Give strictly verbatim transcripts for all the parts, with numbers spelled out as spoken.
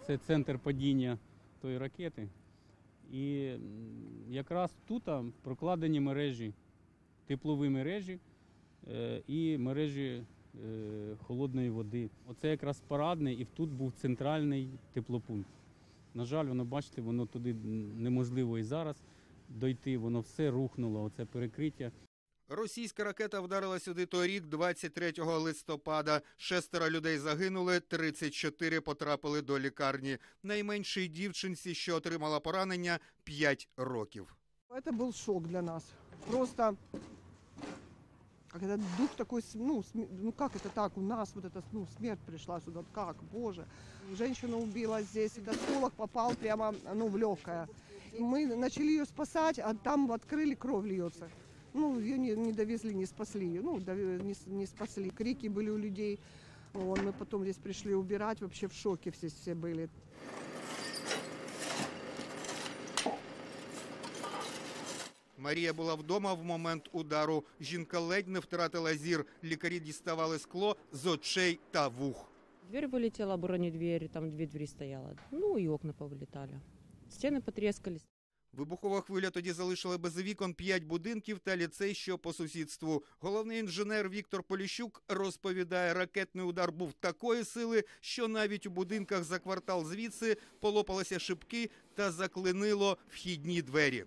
Це центр падіння тої ракети. І якраз тут прокладені мережі, теплові мережі і мережі холодної води. Оце якраз парадний, і тут був центральний теплопункт. На жаль, воно, бачите, воно туди неможливо і зараз дойти, воно все рухнуло, оце перекриття. Російська ракета вдарила сюди торік, двадцять третього листопада. Шестеро людей загинули, тридцять чотири потрапили до лікарні. Найменшій дівчинці, що отримала поранення, п'ять років. Це був шок для нас. Просто, когда дух такой, ну, ну как это так, у нас вот эта, ну, смерть пришла сюда, как, боже. Женщину убила здесь, осколок попал прямо, ну, в легкое. Мы начали ее спасать, а там открыли, кровь льется. Ну, ее не, не довезли, не спасли, ну, не, не спасли. Крики были у людей, вот, мы потом здесь пришли убирать, вообще в шоке все, все были. Марія була вдома в момент удару. Жінка ледь не втратила зір. Лікарі діставали скло з очей та вух. Дверь вылетела, бронедверь, там две двери стояло. Ну и окна повылетали. Стены потрескались. Вибухова хвиля тоді залишила без вікон п'ять будинків та ліцей, що по сусідству. Головний інженер Віктор Поліщук розповідає, ракетний удар був такої сили, що навіть у будинках за квартал звідси полопалися шибки та заклинило вхідні двері.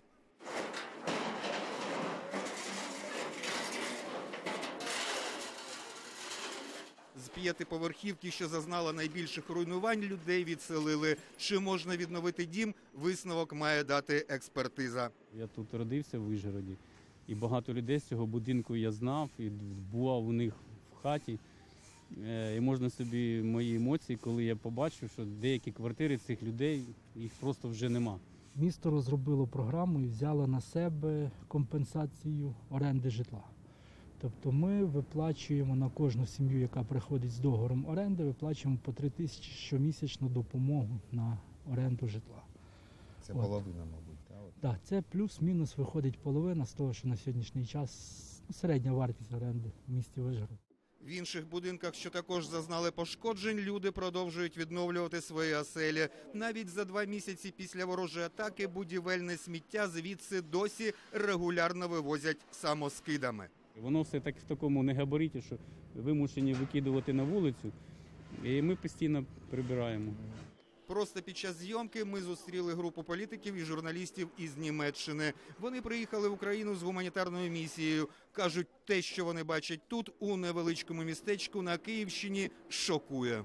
З п'ятиповерхівки, що зазнала найбільших руйнувань, людей відселили. Чи можна відновити дім, висновок має дати експертиза. Я тут родився в Вишгороді, і багато людей з цього будинку я знав, і бував у них в хаті. І можна собі мої емоції, коли я побачив, що деякі квартири цих людей, їх просто вже нема. Місто розробило програму і взяло на себе компенсацію оренди житла. Тобто ми виплачуємо на кожну сім'ю, яка приходить з договором оренди, виплачуємо по три тисячі щомісячну допомогу на оренду житла. Це От. половина, мабуть, так? Так, це плюс-мінус виходить половина з того, що на сьогоднішній час ну, середня вартість оренди в місті Вишгород. В інших будинках, що також зазнали пошкоджень, люди продовжують відновлювати свої оселі. Навіть за два місяці після ворожої атаки будівельне сміття звідси досі регулярно вивозять самоскидами. Воно все так в такому негабариті, що вимушені викидувати на вулицю, і ми постійно прибираємо. Просто під час зйомки ми зустріли групу політиків і журналістів із Німеччини. Вони приїхали в Україну з гуманітарною місією. Кажуть, те, що вони бачать тут, у невеличкому містечку на Київщині, шокує.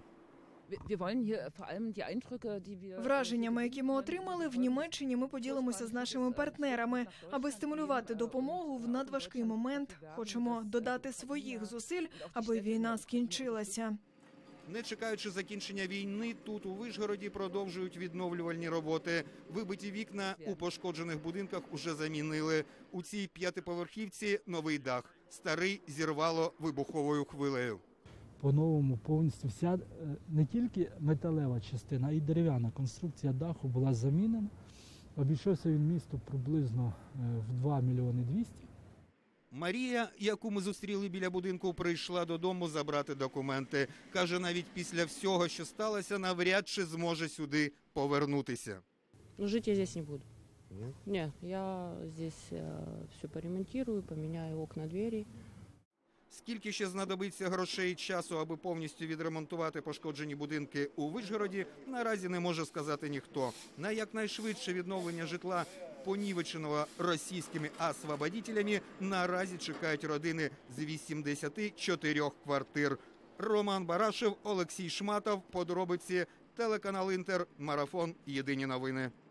Враженнями, які ми отримали в Німеччині, ми поділимося з нашими партнерами. Аби стимулювати допомогу в надважкий момент, хочемо додати своїх зусиль, аби війна скінчилася. Не чекаючи закінчення війни, тут у Вишгороді продовжують відновлювальні роботи. Вибиті вікна у пошкоджених будинках уже замінили. У цій п'ятиповерхівці новий дах. Старий зірвало вибуховою хвилею. По-новому повністю вся, не тільки металева частина, а й дерев'яна конструкція даху була замінена. Обійшовся він місту приблизно в два мільйони двісті. Марія, яку ми зустріли біля будинку, прийшла додому забрати документи. Каже, навіть після всього, що сталося, навряд чи зможе сюди повернутися. Ну, жити я здесь не буду. Ні? Ні, я здесь все поремонтирую, поміняю окна, двері. Скільки ще знадобиться грошей і часу, аби повністю відремонтувати пошкоджені будинки у Вишгороді, наразі не може сказати ніхто. На якнайшвидше відновлення житла, понівеченого російськими освободителями, наразі чекають родини з вісімдесяти чотирьох квартир. Роман Барашев, Олексій Шматов, подробиці, телеканал Інтер, марафон «Єдині новини».